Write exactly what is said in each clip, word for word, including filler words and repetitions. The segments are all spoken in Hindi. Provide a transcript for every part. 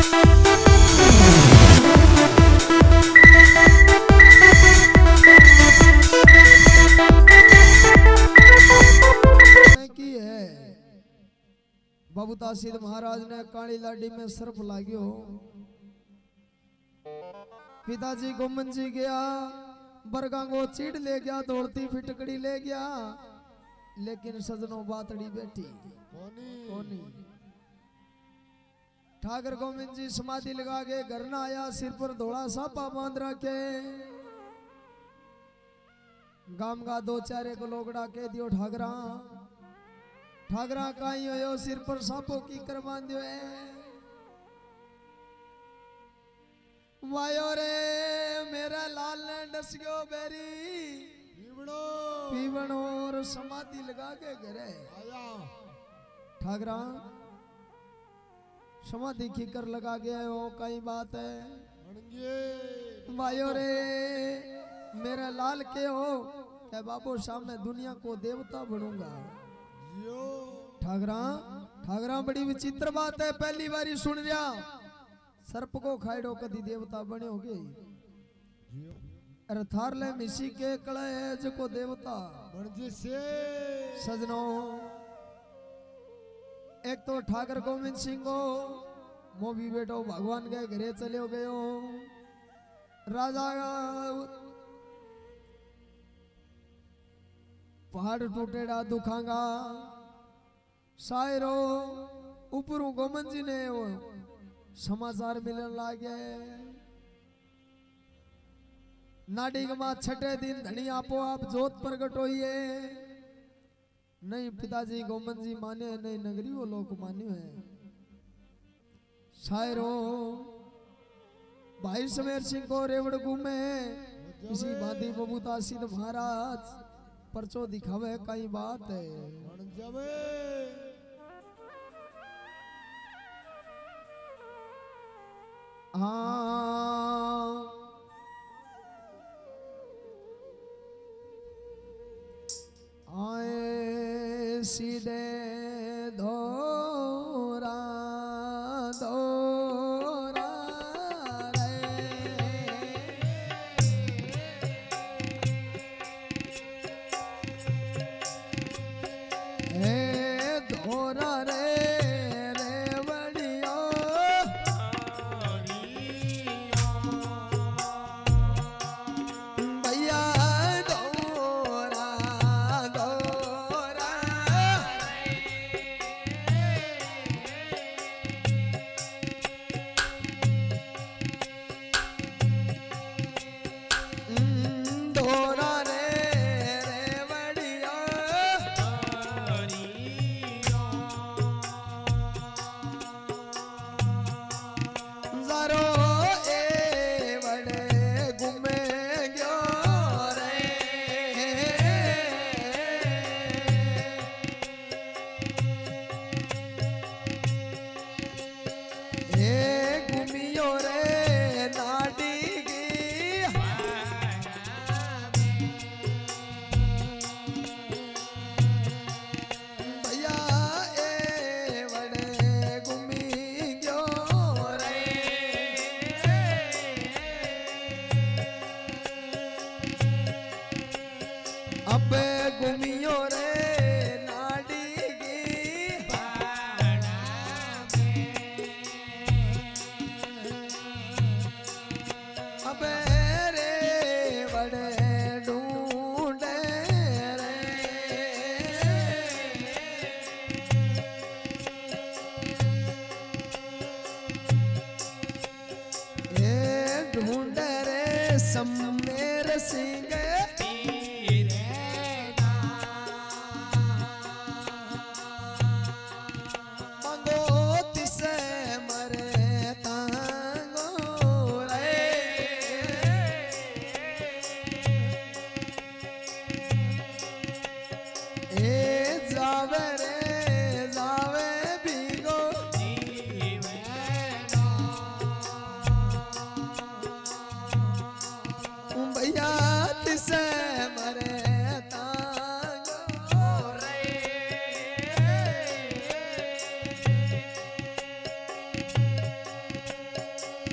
बाबू तासीद महाराज ने काली लाडी में सर्फ लाग्यो। पिताजी गोमन जी गया बरगांगो चीड़ ले गया, दौड़ती फिटकड़ी ले गया, लेकिन सजनों बातड़ी बैठी कोनी। ठाकर गोविंद जी समाधि लगा के घर न आया, सिर पर धोला सापा बांध रखे। गाम का दो चारे को लोगड़ा के दियो ठाकरा ठाकरा काई हो सिर पर सांपो की कर बांध्यो है। वायो रे मेरा लाल ने डसगो बेरी पीवणो पीवणो और समाधि लगा के घरे आया। ठाकरा समाधि की कर लगा गया हो, कई बात है। वायो रे मेरा लाल के हो क्या बाबू सामने दुनिया को देवता बनूंगा। ठाकरा ठाकरा बड़ी विचित्र बात है, पहली बारी सुन रहा। सर्प को खाइडो कदी देवता बने होगे। अरे थार ले मिसी के कड़ा है जो देवता बन से। सजनों एक तो ठाकर गोविंद सिंह को मोबी बेटो भगवान के घरे चले गयो। राजा पहाड़ टूटेड़ा दुखांगा शायरो ऊपरों गोमन जी ने वो समाचार मिलने लागे। नाडिग मां छठे दिन धनी आपो आप जोत प्रगट हुई है। नहीं पिताजी गोमन जी माने, नहीं नगरी वो लोग मान्यो है। शायरो भाई समेर सिंह को रेवड़ घूमे किसी बादी बबूता सिद्ध महाराज परचो दिखावे कई बात है। हाँ आए सीधे धोरा धोरा रे धोरा रे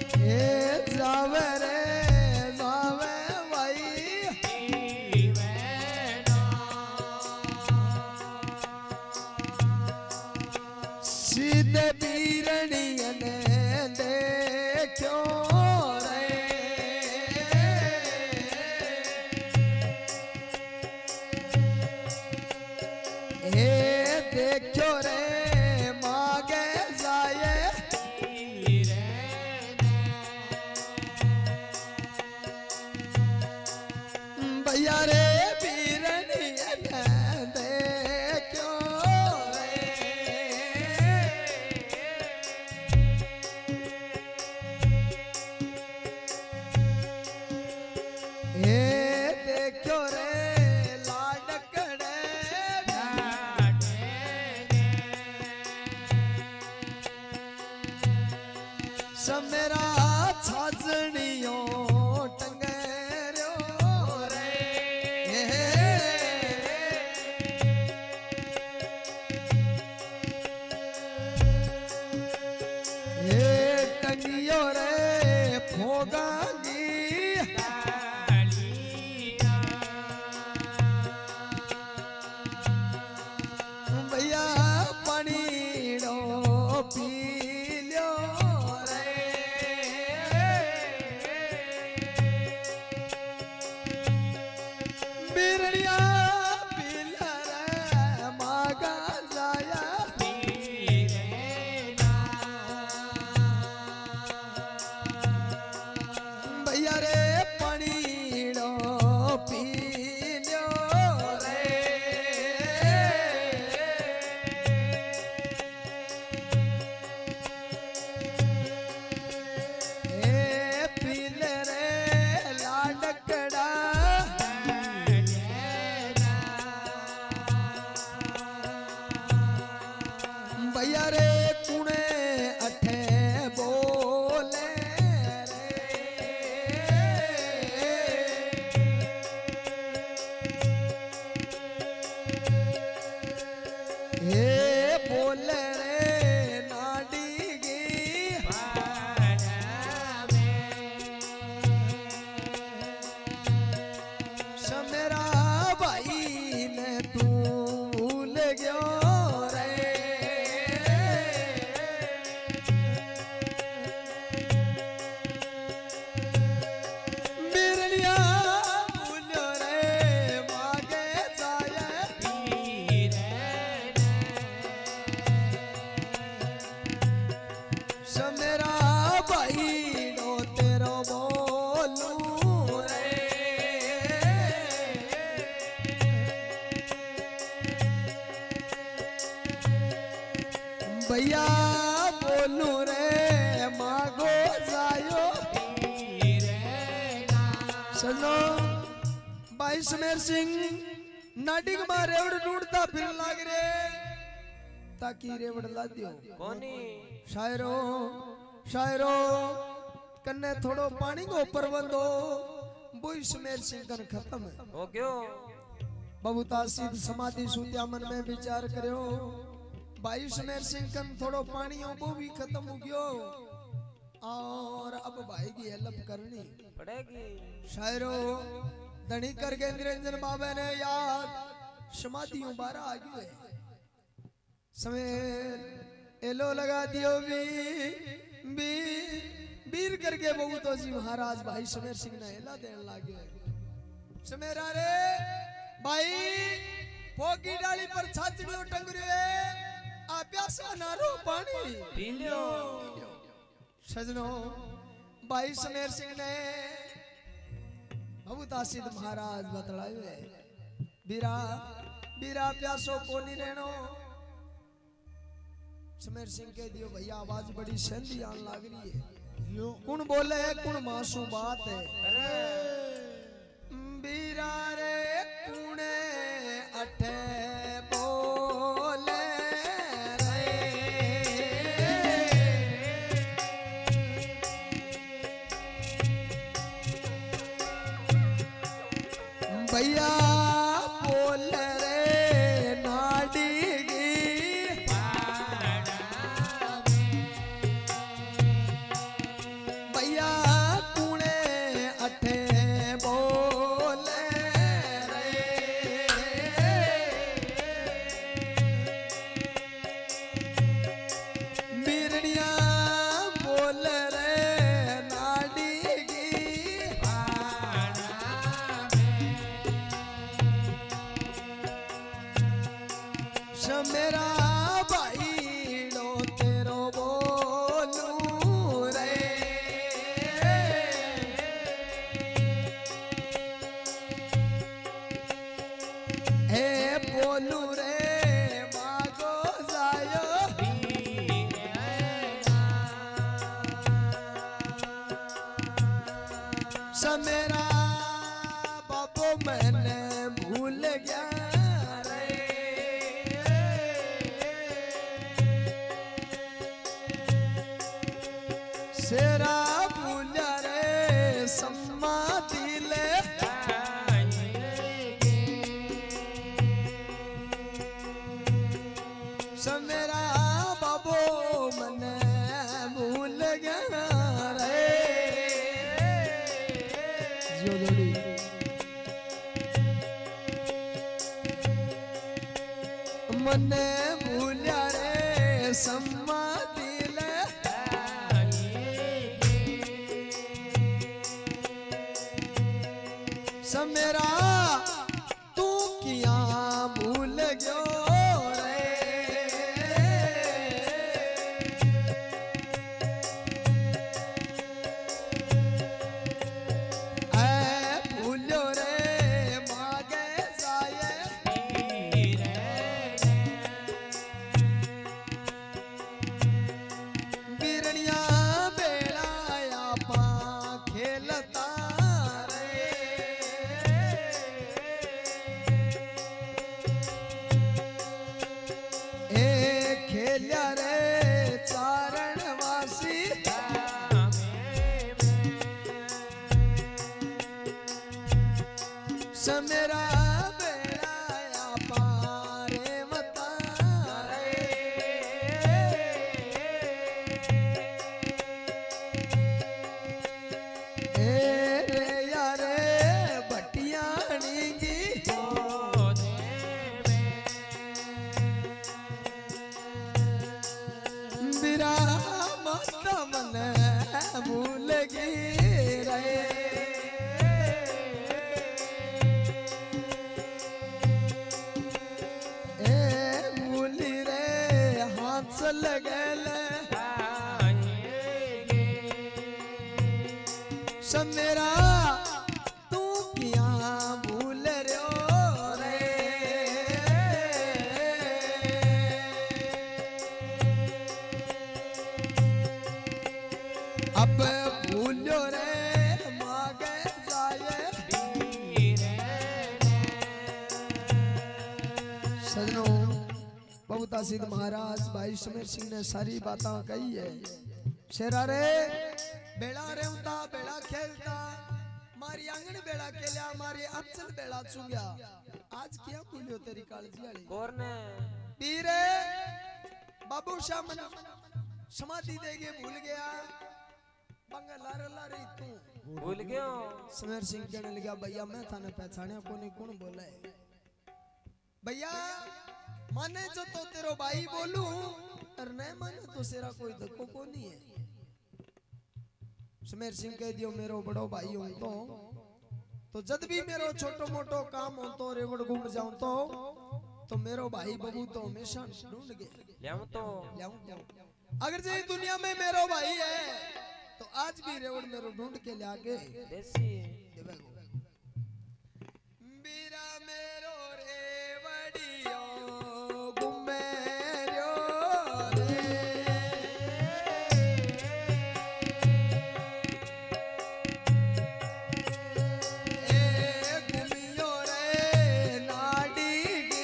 भैया बोलू रे मागो जायो सुनो भाई समेर सिंह नाटिक में रेवड़ ढूंढता फिर लाग रे ताकि रेवड़ ला दियो कोनी शायरो शायरो कन्ने थोड़ो पानी को प्रबंध हो बोई समेर सिंह कन खत्म हो क्यों बहुता सिद्ध समाधि सुत्या मन में विचार करो भाई समेर सिंह कन थोड़ो पानी हो वो भी खत्म हो गयो और अब भाई की हेल्प करनी पड़ेगी शायरो धनी कर के निरंजन बाबा ने याद समाधियों बारह आ गए समेर एलो लगा दियो भी भी वीर करके बहुत तो जी महाराज भाई समेर सिंह ने एला देने लागे समेरा रे भाई फोगी डाली पर छाछड़ियों टंग रही है आ प्यासा नारो पानी पी लो सजनो भाई समेर सिंह ने बहुत आसिद महाराज बतलाए बीरा बीरा प्यासो कोनी रहनो समेर सिंह के दियो भैया आवाज बड़ी सेंधी आन लाग रही है कौन बोले है कौन मासूम बात है अरे बीरा रे कुने अठे बोले भैया बोल रे नाडीगी बोल रे नाड़ी की मेरा भाई लो तेरो बोलू रे हे बोलू रे मागो जायो मेरा बाबू मैंने भूल गया सेरा भूला रे सम्मा दिले समेरा बाबू मने भूल गया रे जियो जोड़ी मने भूला रे सम्मा मेरा तू किया भूल गयो रे ऐ भूलो रे मागे जाए बिरनिया बेड़ा आपा खेलता खेलिया रे चारण वासी समेरा बेड़ा पारे मता रे ए रे यारे बटियानी की बिरा मत मन भूल गई रे ए भूली रे हाथ लगल समेरा तू किया भूल रो अब भूलो रे मागे जाए सजनों बहुत सिद्ध महाराज भाई शमेर सिंह ने सारी बातें कही है शेरा रे बेड़ा रेवता बेड़ा खेलता मारी आंगन बेड़ा खेलिया मारी अंचल बेड़ा चुंग्या आज क्या भूलियो तेरी कालजी वाली और ने पीरे बाबू शाह मन समाधि देगे भूल गया बंगलार लारे तू भूल गयो शमेर सिंह कहने लगा भैया मैं थाने पहचानिया कोनी कौन बोला है भैया माने जो तो तेरो भाई बोलू और नहीं माने तो सेरा कोई धक्को को नहीं है शमेर सिंह कह दियो मेरो बड़ो भाई हूं तो तो जब भी मेरो छोटो मोटो काम हो तो रेवड़ घूम जाऊं तो तो मेरो भाई बबू तो हमेशा ढूंढ के लाऊं तो लाऊं अगर जे दुनिया में मेरो भाई है तो आज भी रेवड़ मेरो ढूंढ के ले आके देसी बीरा मेरो रेवड़ियो गुमेरो रे ए गुमियो रे नाड़ी की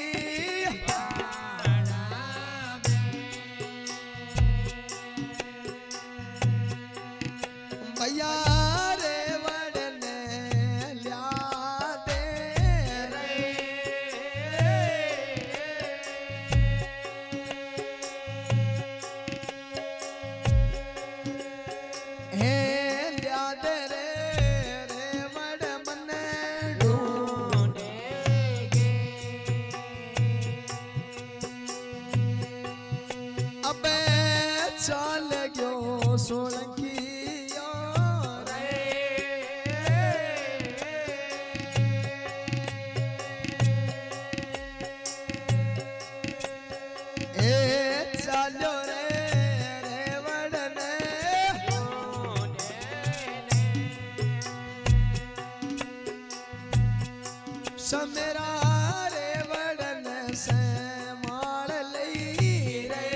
भैया रेवड़ ने ल्या दे रे हे ल्या दे रे रेवड़ मने ढूंढेगे अबे चल गयो सोलंकिया रे ए चालो रे रेवड़ने समेरा रेवड़न से माल लई रे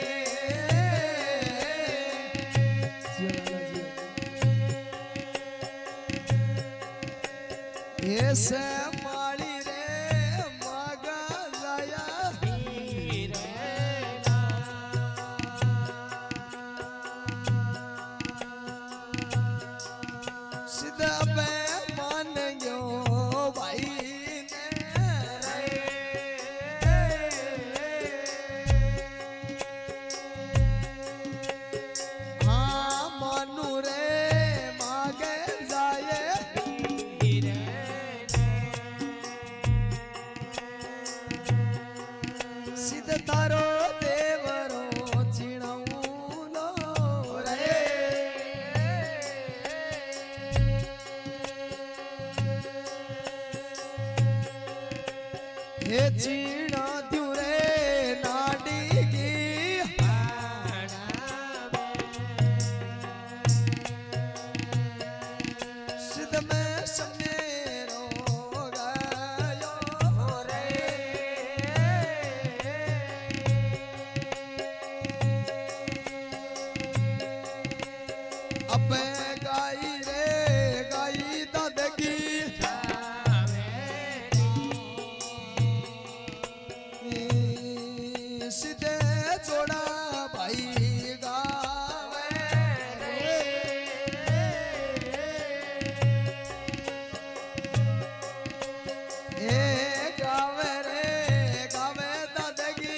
ऐसे माली रे मागा जाया सीधा पे मान गयो भाई तारो देवरो चिणौलो रे हे चीणा द्यू रे नाडी की सिद्ध में समेरो गयो रे अब गाई रे गाई दादगी सीधे छोड़ा भाई गावे ए गावे रे गावे दादगी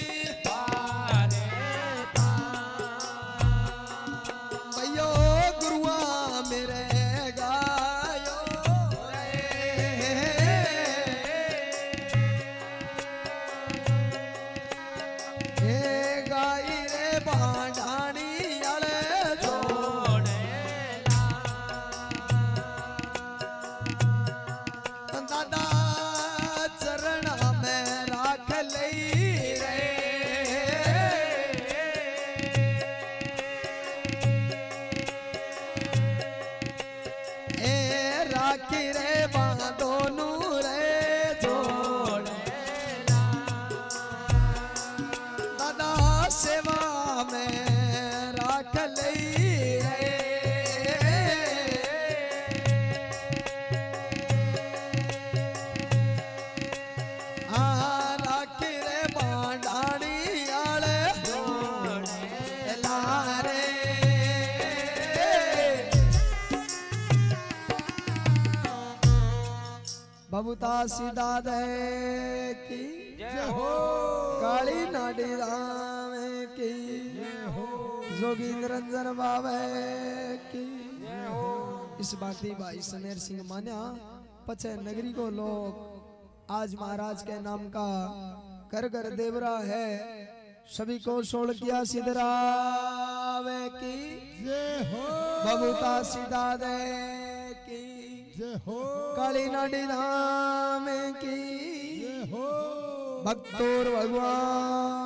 भैयो गुरुआ मेरे गायो रे गाई रे भांडानी आले छोड़े दादा चरण में राख लई रे ए राखी रे बांधोनू रे जोड़े दादा सेवा में राख लई रे आ राखी रे बांडानी आले लारे बबूता सीधा दे की जय हो काली नाडी राम की जय हो जोगी निरंजन बाबे की जय हो। इस बाती भाई समेर सिंह मान्या पचे नगरी को लोग आज महाराज के नाम का कर कर देवरा है सभी को सोल किया सिद्धरावे की जय हो बबूता सीधा दे की जय हो काली नाडी धाम की जय हो भक्तोर भगवान